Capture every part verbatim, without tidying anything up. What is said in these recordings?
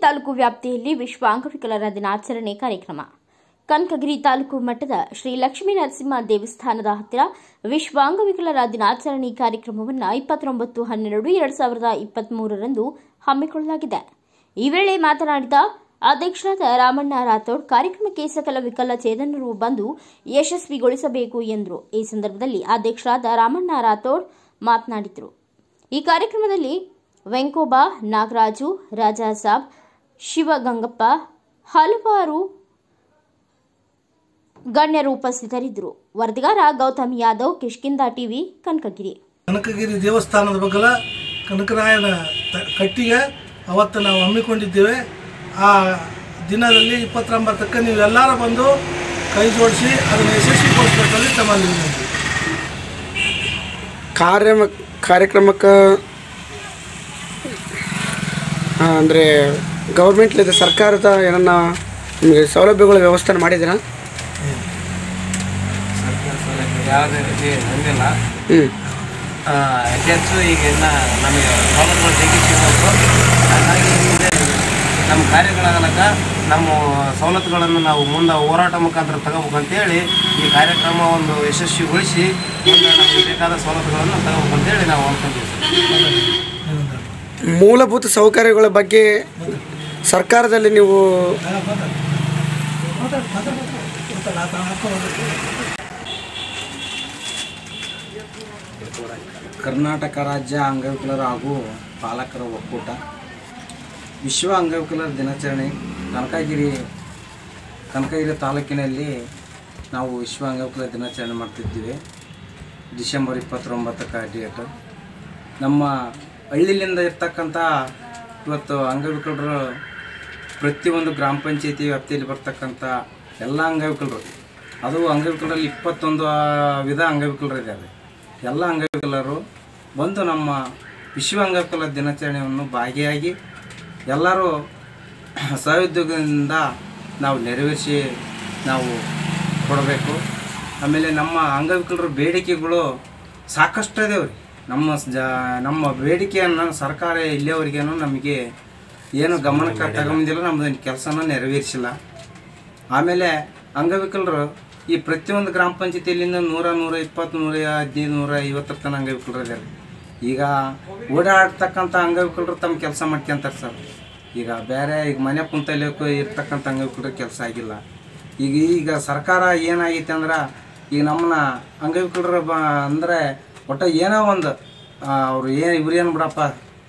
ತಾಲೂಕು ವ್ಯಾಪ್ತಿಯಲ್ಲಿ ವಿಶ್ವ ಅಂಗವಿಕಲರ ದಿನಾಚರಣೆ ಕಾರ್ಯಕ್ರಮ. ಕನಕಗಿರಿ ತಾಲೂಕು ಮಟ್ಟದ ಶ್ರೀ ಲಕ್ಷ್ಮೀ ನರಸಿಂಹ ದೇವಸ್ಥಾನದ ಹತ್ತಿರ ವಿಶ್ವ ಅಂಗವಿಕಲರ ದಿನಾಚರಣೆ ಕಾರ್ಯಕ್ರಮವನ್ನು ಇಪ್ಪತ್ತೊಂಬತ್ತು ಹನ್ನೆರಡು ಎರಡು ಸಾವಿರದ ಇಪ್ಪತ್ಮೂರರಂದು ಹಮ್ಮಿಕೊಳ್ಳಲಾಗಿದೆ. ಈ ವೇಳೆ ಮಾತನಾಡಿದ ಅಧ್ಯಕ್ಷರಾದ ರಾಮಣ್ಣ ರಾಥೋಡ್, ಕಾರ್ಯಕ್ರಮಕ್ಕೆ ಸಕಲ ವಿಕಲಚೇತನರು ಬಂದು ಯಶಸ್ವಿಗೊಳಿಸಬೇಕು ಎಂದರು. ಈ ಸಂದರ್ಭದಲ್ಲಿ ಅಧ್ಯಕ್ಷರಾದ ರಾಮಣ್ಣ ರಾಥೋಡ್ ಮಾತನಾಡಿದರು. ಈ ಕಾರ್ಯಕ್ರಮದಲ್ಲಿ ವೆಂಕೋಬಾ, ನಾಗರಾಜು, ರಾಜಾಸಾಬ್, ಶಿವಗಂಗಪ್ಪ, ಹಲವಾರು ಗಣ್ಯರು ಉಪಸ್ಥಿತರಿದ್ದರು. ವರದಿಗಾರ ಗೌತಮ್ ಯಾದವ್, ಕಿಷ್ಕಿಂದ ಟಿವಿ, ಕನಕಗಿರಿ. ಕನಕಗಿರಿ ದೇವಸ್ಥಾನದ ಬಗಲ ಕನಕರಾಯನ ಕಟ್ಟಿಗೆ ಅವತ್ತು ನಾವು ಹಮ್ಮಿಕೊಂಡಿದ್ದೇವೆ. ಆ ದಿನದಲ್ಲಿ ಇಪ್ಪತ್ತೊಂಬತ್ತಕ್ಕೆ ನೀವೆಲ್ಲರೂ ಬಂದು ಕೈ ಜೋಡಿಸಿ ಅದನ್ನು ಯಶಸ್ವಿಗೊಳಿಸಬೇಕಲ್ಲಿ ತಮ್ಮಲ್ಲಿ ಕಾರ್ಯ ಕಾರ್ಯಕ್ರಮಕ್ಕೆ ಅಂದರೆ ಗೌರ್ಮೆಂಟ್ಲಿದೆ ಸರ್ಕಾರದ ಏನನ್ನ ನಿಮಗೆ ಸೌಲಭ್ಯಗಳ ವ್ಯವಸ್ಥೆ ಮಾಡಿದ್ದೀರಾ? ಸರ್ಕಾರ ಸೌಲಭ್ಯ ಯಾವುದೇ ರೀತಿ ಹೊಂದಿಲ್ಲ. ಹ್ಞೂ ಹೆಚ್ಚು ಈಗ ಇನ್ನು ನಮಗೆ ಸೌಲಭ್ಯಗಳು ಜಗ್ಗಿ ಸಿಗಬೇಕು. ಹಾಗಾಗಿ ನಮ್ಮ ಕಾರ್ಯಗಳಾಗಲಕ್ಕ ನಮ್ಮ ಸವಲತ್ತುಗಳನ್ನು ನಾವು ಮುಂದೆ ಹೋರಾಟ ಮುಖಾಂತರ ತಗೋಬೇಕಂತೇಳಿ ಈ ಕಾರ್ಯಕ್ರಮ ಒಂದು ಯಶಸ್ವಿಗೊಳಿಸಿ ಮುಂದೆ ನಮಗೆ ಬೇಕಾದ ಸವಲತ್ತುಗಳನ್ನು ತಗೋಬೇಕಂತೇಳಿ ನಾವು ಅಂದ್ಕೊಂಡಿದ್ದೀವಿ. ಮೂಲಭೂತ ಸೌಕರ್ಯಗಳ ಬಗ್ಗೆ ಸರ್ಕಾರದಲ್ಲಿ ನೀವು ಕರ್ನಾಟಕ ರಾಜ್ಯ ಅಂಗವಿಕಲರ ಹಾಗೂ ಪಾಲಕರ ಒಕ್ಕೂಟ ವಿಶ್ವ ಅಂಗವಿಕಲರ ದಿನಾಚರಣೆ ಕನಕಗಿರಿ ಕನಕಗಿರಿ ತಾಲೂಕಿನಲ್ಲಿ ನಾವು ವಿಶ್ವ ಅಂಗವಿಕಲರ ದಿನಾಚರಣೆ ಮಾಡ್ತಿದ್ದೀವಿ. ಡಿಸೆಂಬರ್ ಇಪ್ಪತ್ತೊಂಬತ್ತಕ್ಕೆ ಡೇಟ್. ನಮ್ಮ ಹಳ್ಳಿಲಿಂದ ಇರ್ತಕ್ಕಂಥ ಇವತ್ತು ಅಂಗವಿಕಲರು ಪ್ರತಿಯೊಂದು ಗ್ರಾಮ ಪಂಚಾಯತಿ ವ್ಯಾಪ್ತಿಯಲ್ಲಿ ಬರ್ತಕ್ಕಂಥ ಎಲ್ಲ ಅಂಗವಿಕಲರು, ಅದು ಅಂಗವಿಕಲರಲ್ಲಿ ಇಪ್ಪತ್ತೊಂದು ವಿಧ ಅಂಗವಿಕಲರು ಇದ್ದಾರೆ. ಎಲ್ಲ ಅಂಗವಿಕಲರು ಬಂದು ನಮ್ಮ ವಿಶ್ವ ಅಂಗವಿಕಲರ ದಿನಾಚರಣೆಯನ್ನು ಭಾಗಿಯಾಗಿ ಎಲ್ಲರೂ ಸಹೋದ್ಯೋಗದಿಂದ ನಾವು ನೆರವೇರಿಸಿ ನಾವು ಕೊಡಬೇಕು. ಆಮೇಲೆ ನಮ್ಮ ಅಂಗವಿಕಲರ ಬೇಡಿಕೆಗಳು ಸಾಕಷ್ಟು ಇದಾವೆ. ನಮ್ಮ ಜ ನಮ್ಮ ಬೇಡಿಕೆಯನ್ನು ಸರ್ಕಾರ ಇಲ್ಲಿಯವರೆಗೇನು ನಮಗೆ ಏನು ಗಮನಕ್ಕೆ ತಗೊಂಡಿಲ್ಲ, ನಮ್ಮದು ಕೆಲಸನ ನೆರವೇರಿಸಿಲ್ಲ. ಆಮೇಲೆ ಅಂಗವಿಕಲರು ಈ ಪ್ರತಿಯೊಂದು ಗ್ರಾಮ ಪಂಚಾಯತಿಯಲ್ಲಿಂದ ನೂರ ನೂರ ಇಪ್ಪತ್ತು ನೂರ ಹದಿನೈದು ನೂರ ಐವತ್ತರ ತನಕ ಅಂಗವಿಕಲರು ಇದ್ದಾರೆ. ಈಗ ಓಡಾಡ್ತಕ್ಕಂಥ ಅಂಗವಿಕಲರು ತಮ್ಮ ಕೆಲಸ ಮಾಡ್ಕೊಂತಾರೆ ಸರ್. ಈಗ ಬೇರೆ ಈಗ ಮನೆ ಕುಂತಲ್ಲಿ ಇರ್ತಕ್ಕಂಥ ಅಂಗವಿಕಲರ ಕೆಲಸ ಆಗಿಲ್ಲ. ಈಗ ಈಗ ಸರ್ಕಾರ ಏನಾಗೈತೆ ಅಂದ್ರೆ ಈಗ ನಮ್ಮನ್ನ ಅಂಗವಿಕಲರ ಬ ಅಂದರೆ ಒಟ್ಟು ಏನೋ ಒಂದು ಅವರು ಏನು ಇವ್ರೇನು ಬಿಡಪ್ಪ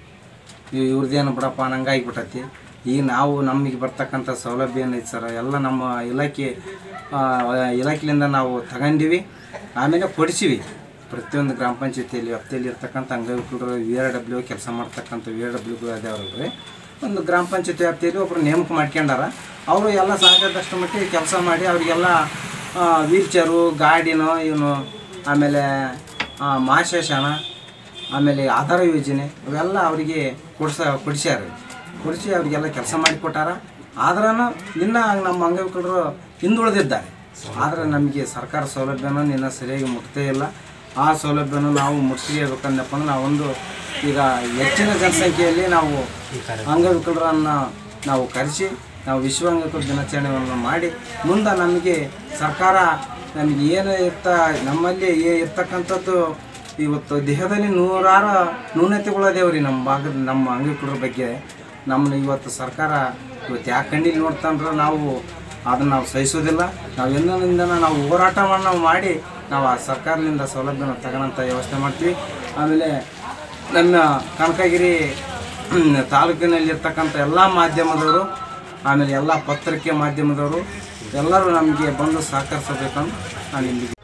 ಇವ್ರದ್ದೇನು ಬಿಡಪ್ಪ ಅನ್ನಂಗಾಗಿಬಿಟ್ಟೈತಿ. ಈಗ ನಾವು ನಮಗೆ ಬರ್ತಕ್ಕಂಥ ಸೌಲಭ್ಯ ಏನೈತೆ ಸರ್ ಎಲ್ಲ ನಮ್ಮ ಇಲಾಖೆ ಇಲಾಖೆಯಿಂದ ನಾವು ತಗೊಂಡಿವಿ. ಆಮೇಲೆ ಕೊಡಿಸಿವಿ. ಪ್ರತಿಯೊಂದು ಗ್ರಾಮ ಪಂಚಾಯತಿಯಲ್ಲಿ ವ್ಯಾಪ್ತಿಯಲ್ಲಿ ಇರ್ತಕ್ಕಂಥ ಅಂಗವಿಕಲರು ವಿ ಆರ್ ಡಬ್ಲ್ಯೂ ಕೆಲಸ ಮಾಡ್ತಕ್ಕಂಥ ವಿ ಆರ್ ಡಬ್ಲ್ಯೂಗಳು ಅದಾವಲ್ರಿ, ಒಂದು ಗ್ರಾಮ ಪಂಚಾಯತಿ ವ್ಯಾಪ್ತಿಯಲ್ಲಿ ಒಬ್ಬರು ನೇಮಕ ಮಾಡ್ಕೊಂಡಾರ. ಅವರು ಎಲ್ಲ ಸಾಕಾದಷ್ಟು ಮಟ್ಟಿಗೆ ಕೆಲಸ ಮಾಡಿ ಅವರಿಗೆಲ್ಲ ವೀಲ್ ಚೇರು, ಗಾಡಿನೋ ಇವನು, ಆಮೇಲೆ ಮಾಶಾಸನ, ಆಮೇಲೆ ಆಧಾರ ಯೋಜನೆ ಇವೆಲ್ಲ ಅವರಿಗೆ ಕೊಡ್ಸ ಕೊಡಿಸ್ಯಾರ ಕೊಡಿಸಿ ಅವರಿಗೆಲ್ಲ ಕೆಲಸ ಮಾಡಿಕೊಟ್ಟಾರ. ಆದ್ರೂ ಇನ್ನೂ ನಮ್ಮ ಅಂಗವಿಕಲರು ಹಿಂದುಳಿದಿದ್ದಾರೆ. ಆದರೆ ನಮಗೆ ಸರ್ಕಾರ ಸೌಲಭ್ಯನ ಇನ್ನೂ ಸರಿಯಾಗಿ ಮುಟ್ತೇ ಇಲ್ಲ. ಆ ಸೌಲಭ್ಯನ ನಾವು ಮುಟ್ಸ್ಲೇಬೇಕಂದಪ್ಪ ಅಂದ್ರೆ ನಾವೊಂದು ಈಗ ಹೆಚ್ಚಿನ ಜನಸಂಖ್ಯೆಯಲ್ಲಿ ನಾವು ಅಂಗವಿಕಲರನ್ನು ನಾವು ಕರೆಸಿ ನಾವು ವಿಶ್ವ ಅಂಗವಿಕಲರ ದಿನಾಚರಣೆಯನ್ನು ಮಾಡಿ ಮುಂದೆ ನಮಗೆ ಸರ್ಕಾರ ನಮಗೆ ಏನು ಇರ್ತ ನಮ್ಮಲ್ಲಿ ಇರ್ತಕ್ಕಂಥದ್ದು ಇವತ್ತು ದೇಹದಲ್ಲಿ ನೂರಾರು ನ್ಯೂನತೆಗಳದೇವು ರೀ ನಮ್ಮ ಭಾಗದ ನಮ್ಮ ಅಂಗವಿಕಲರ ಬಗ್ಗೆ. ನಮ್ಮನ್ನ ಇವತ್ತು ಸರ್ಕಾರ ಇವತ್ತು ಯಾಕೆ ಕಣ್ಣಿಲ್ಲಿ ನೋಡ್ತಂದ್ರೆ ನಾವು ಅದನ್ನು ನಾವು ಸಹಿಸೋದಿಲ್ಲ. ನಾವು ಎಂದಿನಿಂದ ನಾವು ಹೋರಾಟವನ್ನು ಮಾಡಿ ನಾವು ಆ ಸರ್ಕಾರದಿಂದ ಸೌಲಭ್ಯನ ತಗೊಳ್ಳೋಂಥ ವ್ಯವಸ್ಥೆ ಮಾಡ್ತೀವಿ. ಆಮೇಲೆ ನಮ್ಮ ಕನಕಗಿರಿ ತಾಲೂಕಿನಲ್ಲಿರ್ತಕ್ಕಂಥ ಎಲ್ಲ ಮಾಧ್ಯಮದವರು, ಆಮೇಲೆ ಎಲ್ಲ ಪತ್ರಿಕೆ ಮಾಧ್ಯಮದವರು ಎಲ್ಲರೂ ನಮಗೆ ಬಂದು ಸಹಕರಿಸಬೇಕಂತ ನಾನು ಇಲ್ಲಿ